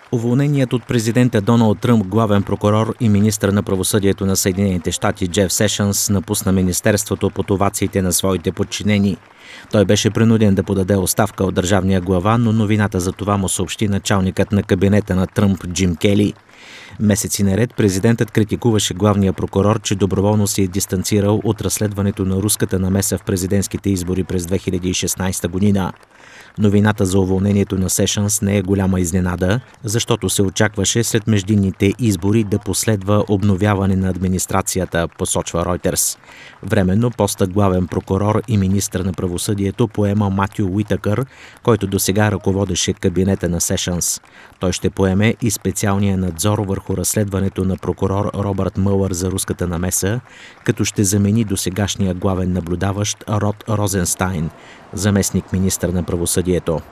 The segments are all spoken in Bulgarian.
Уволненият от президента Доналд Тръмп главен прокурор и министър на правосъдието на Съединените щати Джеф Сешънс напусна министерството под овациите на своите подчинени. Той беше принуден да подаде оставка от държавния глава, но новината за това му съобщи началникът на кабинета на Тръмп Джим Кели. Месеци наред президентът критикуваше главния прокурор, че доброволно се е дистанцирал от разследването на руската намеса в президентските избори през 2016 година. Новината за уволнението на Сешънс не е голяма изненада, защото се очакваше след междинните избори да последва обновяване на администрацията, посочва Ройтерс. Временно поста главен прокурор и министър на правосъдието поема Матю Уитакър, който досега ръководеше кабинета на Сешънс. Той ще поеме и специалния надзор върху разследването на прокурор Робърт Мюлър за руската намеса, като ще замени досегашния главен наблюдаващ Род Розенстайн, заместник министър на правосъдието.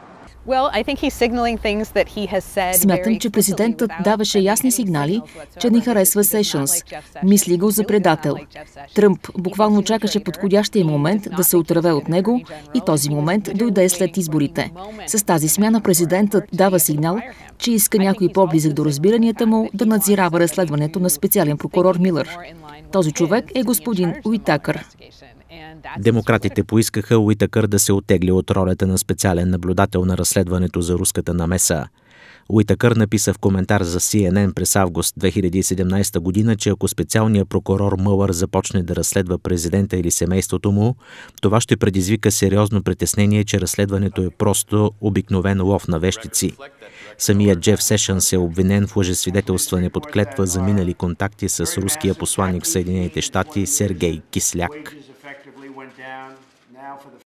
Смятам, че президентът даваше ясни сигнали, че не харесва Сешънс. Мисли го за предател. Тръмп буквално чакаше подходящия момент да се отърве от него и този момент дойде след изборите. С тази смяна президентът дава сигнал, че иска някой по-близък до разбиранията му да надзирава разследването на специален прокурор Мюлър. Този човек е господин Уитакър. Демократите поискаха Уитакър да се оттегли от ролята на специален наблюдател на разследването за руската намеса. Уитакър написа в коментар за CNN през август 2017 година, че ако специалният прокурор Мюлър започне да разследва президента или семейството му, това ще предизвика сериозно притеснение, че разследването е просто обикновен лов на вещици. Самият Джеф Сешънс е обвинен в лъжесвидетелстване под клетва за минали контакти с руския посланик в Съединените щати Сергей Кисляк.